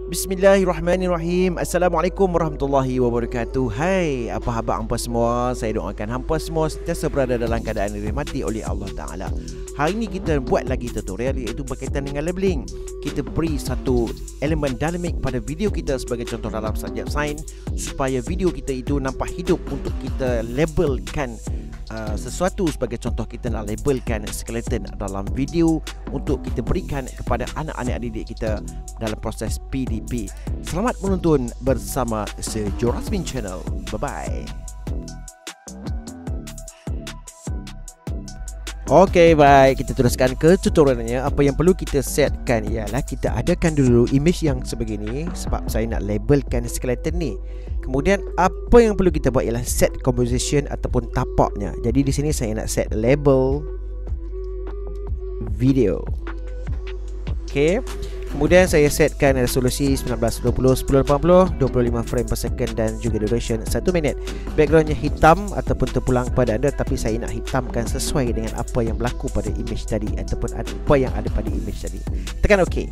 Bismillahirrahmanirrahim. Assalamualaikum warahmatullahi wabarakatuh. Hai, apa khabar hampa semua? Saya doakan hampa semua sentiasa berada dalam keadaan dirahmati oleh Allah Ta'ala. Hari ini kita buat lagi tutorial, iaitu berkaitan dengan labeling. Kita beri satu elemen dynamic pada video kita sebagai contoh dalam subjek sains, supaya video kita itu nampak hidup untuk kita labelkan sesuatu. Sebagai contoh, kita nak labelkan skeleton dalam video untuk kita berikan kepada anak-anak didik kita dalam proses PDP. Selamat menonton bersama Sejorasmin Channel. Bye-bye. Okey, baik, kita teruskan ke tutorialnya. Apa yang perlu kita setkan ialah kita adakan dulu image yang sebegini, sebab saya nak labelkan skeleton ni. Kemudian apa yang perlu kita buat ialah set composition ataupun tapaknya. Jadi di sini saya nak set label video. Okey. Kemudian saya setkan resolusi 1920 1080 25 frame per second dan juga duration 1 minit. Backgroundnya hitam ataupun terpulang kepada anda, tapi saya nak hitamkan sesuai dengan apa yang berlaku pada image tadi ataupun apa yang ada pada image tadi. Tekan OK.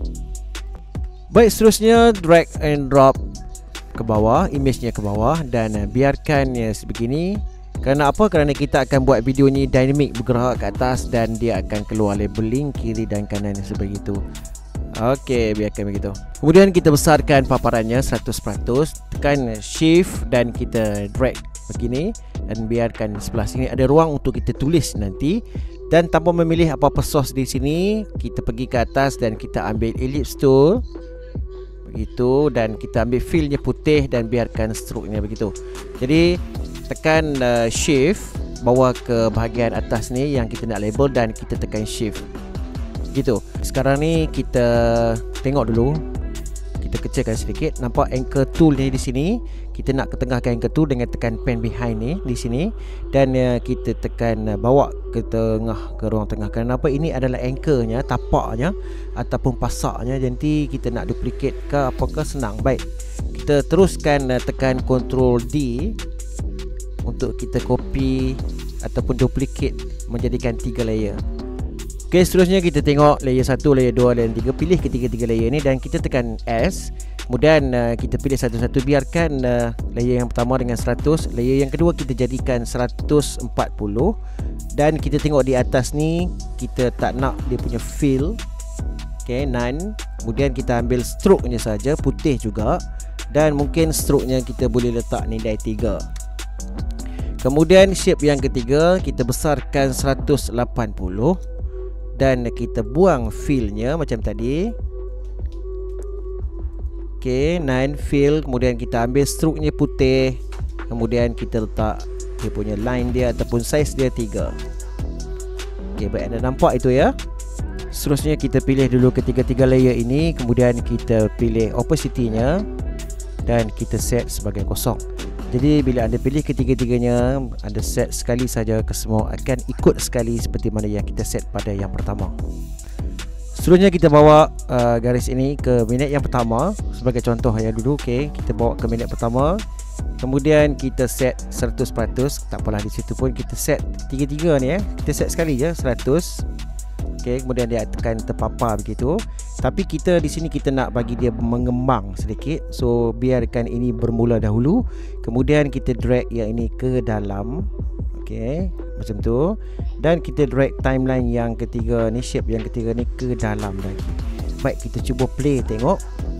Baik, seterusnya drag and drop ke bawah, image-nya ke bawah, dan biarkannya sebegini. Kerana apa? Kerana kita akan buat video ni dynamic, bergerak ke atas dan dia akan keluar labeling kiri dan kanan sebegitu. Okey, biarkan begitu. Kemudian kita besarkan paparannya 100%, tekan shift dan kita drag begini, dan biarkan sebelah sini ada ruang untuk kita tulis nanti. Dan tanpa memilih apa-apa source di sini, kita pergi ke atas dan kita ambil ellipse tool begitu, dan kita ambil fill-nya putih dan biarkan stroke-nya begitu. Jadi tekan shift, bawa ke bahagian atas ni yang kita nak label, dan kita tekan shift gitu. Sekarang ni kita tengok dulu, kita kecilkan sedikit. Nampak anchor tool ni di sini. Kita nak ketengahkan anchor tool dengan tekan pen behind ni di sini, dan kita tekan bawa ke tengah, ke ruang tengah. Kenapa? Ini adalah anchornya, tapaknya ataupun pasaknya. Jadi kita nak duplicate ke apakah, senang. Baik, kita teruskan tekan Ctrl D untuk kita copy ataupun duplicate menjadikan 3 layer. Okey, seterusnya kita tengok layer 1, layer 2 dan 3. Pilih ketiga-tiga layer ni dan kita tekan S. Kemudian kita pilih satu-satu. Biarkan layer yang pertama dengan 100, layer yang kedua kita jadikan 140, dan kita tengok di atas ni kita tak nak dia punya fill. Okey, none. Kemudian kita ambil stroke-nya saja, putih juga, dan mungkin stroke-nya kita boleh letak nilai 3. Kemudian shape yang ketiga kita besarkan 180 dan kita buang fill-nya macam tadi. Okey, 9 fill. Kemudian kita ambil stroke-nya putih, kemudian kita letak dia punya line dia ataupun size dia 3. Okey, baik, anda nampak itu ya. Seterusnya kita pilih dulu ketiga-tiga layer ini, kemudian kita pilih opacity-nya dan kita set sebagai kosong. Jadi bila anda pilih ketiga-tiganya, anda set sekali saja, kesemua akan ikut sekali seperti mana yang kita set pada yang pertama. Seterusnya kita bawa garis ini ke minit yang pertama sebagai contoh ya dulu. Okey, kita bawa ke minit pertama. Kemudian kita set 100%. Tak apalah, di situ pun kita set tiga-tiga ni ya. Kita set sekali je 100. Okey, kemudian dia tekan terpapar begitu. Tapi kita di sini kita nak bagi dia mengembang sedikit. So biarkan ini bermula dahulu. Kemudian kita drag yang ini ke dalam. Okey, macam tu. Dan kita drag timeline yang ketiga ni, shape yang ketiga ni ke dalam lagi. Baik, kita cuba play tengok.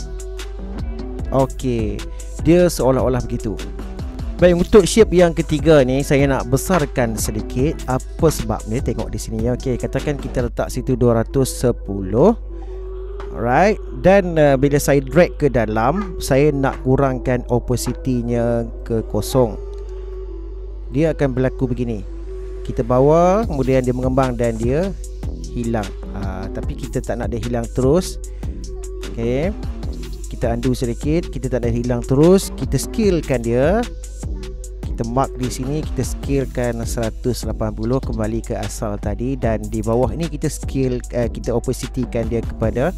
Okey, dia seolah-olah begitu. Baik, untuk shape yang ketiga ni saya nak besarkan sedikit. Apa sebabnya? Tengok di sini ya. Okey, katakan kita letak situ 210. Alright, dan bila saya drag ke dalam, saya nak kurangkan opacity-nya ke kosong. Dia akan berlaku begini. Kita bawa, kemudian dia mengembang dan dia hilang. Tapi kita tak nak dia hilang terus. Okey, kita undo sedikit. Kita tak nak hilang terus. Kita scalekan dia. Kita mark di sini, kita scalekan 180 kembali ke asal tadi, dan di bawah ini kita scale, kita opacity-kan dia kepada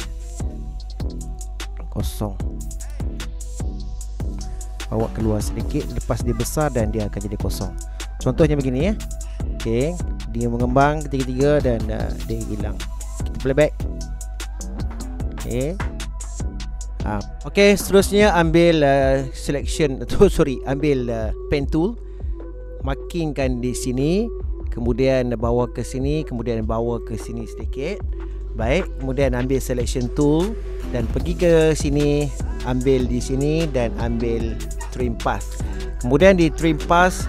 kosong. Bawa keluar sedikit, lepas dia besar dan dia akan jadi kosong. Contohnya begini ya. Okey, dia mengembang ketiga-tiga dan dia hilang. Kita playback. Okey. Okey, seterusnya ambil selection ambil pen tool, markingkan di sini, kemudian bawa ke sini, kemudian bawa ke sini sedikit. Baik, kemudian ambil selection tool dan pergi ke sini, ambil di sini dan ambil trim path. Kemudian di trim path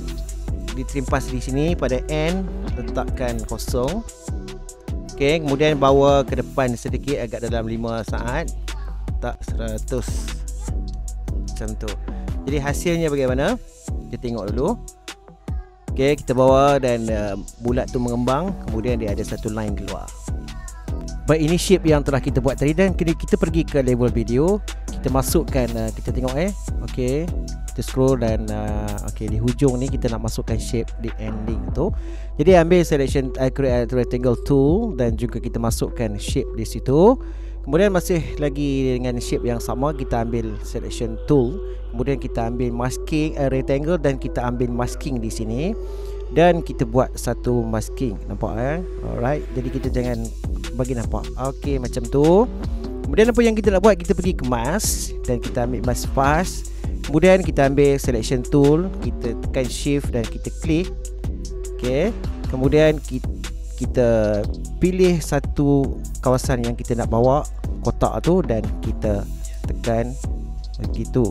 di sini pada end letakkan kosong. Okey, kemudian bawa ke depan sedikit agak dalam 5 saat. Tak 100 macam tu. Jadi hasilnya bagaimana? Kita tengok dulu. Okey, kita bawa dan bulat tu mengembang, kemudian dia ada satu line keluar. Baik, ini shape yang telah kita buat tadi dan kita pergi ke level video. Kita masukkan, kita tengok okey, kita scroll dan okey, di hujung ni kita nak masukkan shape di ending tu. Jadi ambil selection create rectangle tool dan juga kita masukkan shape di situ. Kemudian masih lagi dengan shape yang sama, kita ambil selection tool, kemudian kita ambil masking rectangle dan kita ambil masking di sini dan kita buat satu masking, nampak alright. Jadi kita jangan bagi nampak. Okey, macam tu. Kemudian apa yang kita nak buat, kita pergi ke mask dan kita ambil mask fast. Kemudian kita ambil selection tool, kita tekan shift dan kita klik. Okey. Kemudian kita pilih satu kawasan yang kita nak bawa kotak tu dan kita tekan begitu.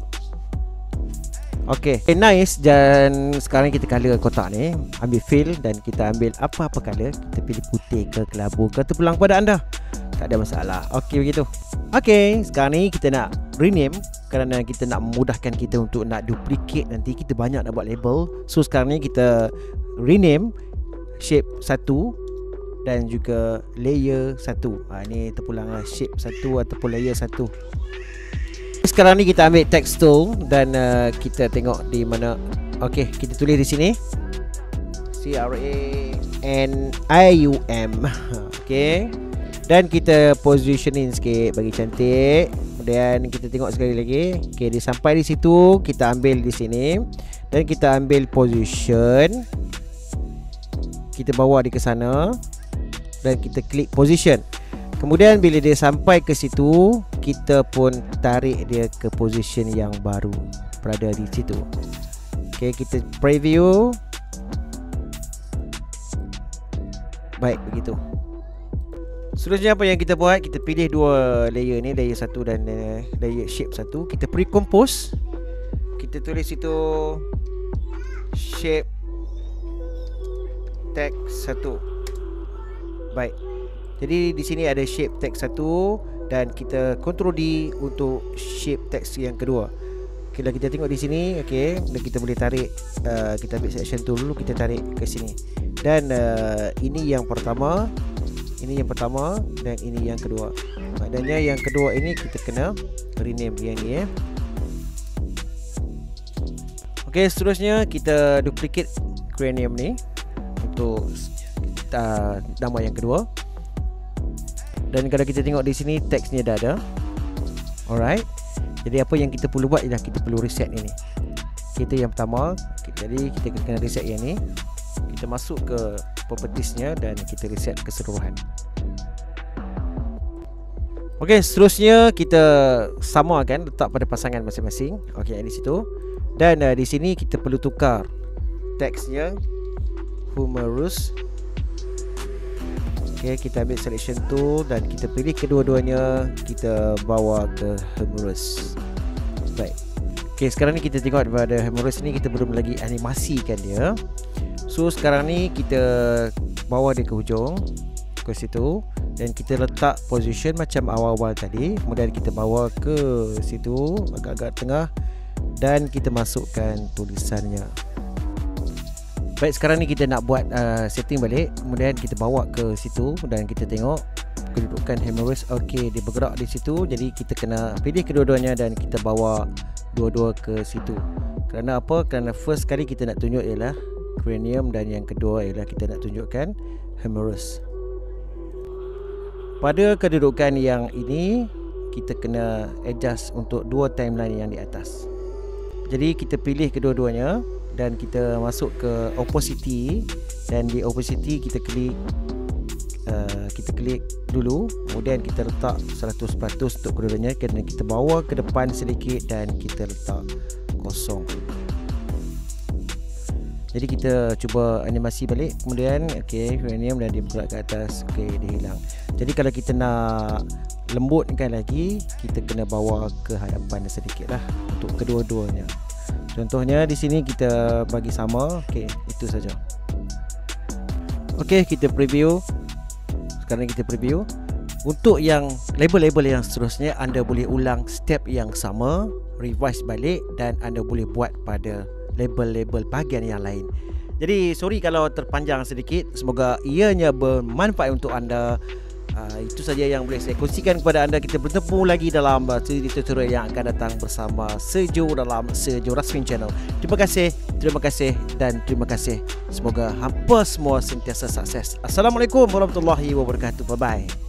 Okey, nice. Dan sekarang kita color kotak ni, ambil fill dan kita ambil apa-apa color, kita pilih putih ke kelabu ke terpulang pada anda, tak ada masalah. Okey, begitu. Okey, sekarang ni kita nak rename kerana kita nak memudahkan kita untuk nak duplicate, nanti kita banyak nak buat label. So sekarang ni kita rename shape 1 dan juga layer 1. Ini terpulang shape 1 ataupun layer 1. Sekarang ni kita ambil text tool dan kita tengok di mana. Okey, kita tulis di sini CRANIUM. Okey. Dan kita positioning sikit bagi cantik. Kemudian kita tengok sekali lagi. Okey, dia sampai di situ, kita ambil di sini dan kita ambil position. Kita bawa dia ke sana dan kita klik position. Kemudian bila dia sampai ke situ, kita pun tarik dia ke position yang baru berada di situ. Okey, kita preview. Baik, begitu. Seterusnya apa yang kita buat, kita pilih dua layer ni, layer 1 dan layer shape 1. Kita pre-compose. Kita tulis situ shape text 1. Baik. Jadi di sini ada shape text 1 dan kita Ctrl D untuk shape text yang kedua. Kalau kita tengok di sini, okey, dan kita boleh tarik, kita ambil selection tool dulu, kita tarik ke sini. Dan ini yang pertama, ini yang pertama dan ini yang kedua. Maknanya yang kedua ini kita kena rename yang ni Okey, seterusnya kita duplicate cranium ni untuk nama yang kedua. Dan kalau kita tengok di sini, teksnya dah ada. Alright. Jadi apa yang kita perlu buat ialah kita perlu reset ini. Kita yang pertama, jadi kita kena reset yang ni. Kita masuk ke propertiesnya dan kita reset keseluruhan. Okey, seterusnya kita samakan, letak pada pasangan masing-masing. Okey, di situ. Dan di sini kita perlu tukar teksnya humorous. Okey, kita ambil selection tool dan kita pilih kedua-duanya, kita bawa ke humorous. Baik. Okey, sekarang ni kita tengok daripada humorous ni kita belum lagi animasikan dia. So sekarang ni kita bawa dia ke hujung, ke situ, dan kita letak position macam awal-awal tadi. Kemudian kita bawa ke situ agak-agak tengah dan kita masukkan tulisannya. Baik, sekarang ni kita nak buat setting balik. Kemudian kita bawa ke situ dan kita tengok kedudukan humorous. Okey, dia bergerak di situ. Jadi kita kena pilih kedua-duanya dan kita bawa dua-dua ke situ. Kerana apa? Kerana first kali kita nak tunjuk ialah cranium dan yang kedua ialah kita nak tunjukkan humorous. Pada kedudukan yang ini kita kena adjust untuk dua timeline yang di atas. Jadi kita pilih kedua-duanya dan kita masuk ke opacity dan di opacity kita klik kita klik dulu, kemudian kita letak 100% untuk kedua-duanya, kena kita bawa ke depan sedikit dan kita letak kosong. Jadi kita cuba animasi balik, kemudian uranium dan dia bergerak ke atas, dia hilang. Jadi kalau kita nak lembutkan lagi, kita kena bawa ke hadapan sedikit lah untuk kedua-duanya. Contohnya di sini kita bagi sama, itu saja. Kita preview. Sekarang kita preview. Untuk yang label-label yang seterusnya, anda boleh ulang step yang sama, revise balik, dan anda boleh buat pada label-label bahagian yang lain. Jadi sorry kalau terpanjang sedikit, semoga ianya bermanfaat untuk anda. Itu saja yang boleh saya kongsikan kepada anda. Kita bertemu lagi dalam tutorial yang akan datang bersama Sejo dalam Sejo Rasmin Channel. Terima kasih dan terima kasih. Semoga hampa semua sentiasa sukses. Assalamualaikum warahmatullahi wabarakatuh. Bye bye.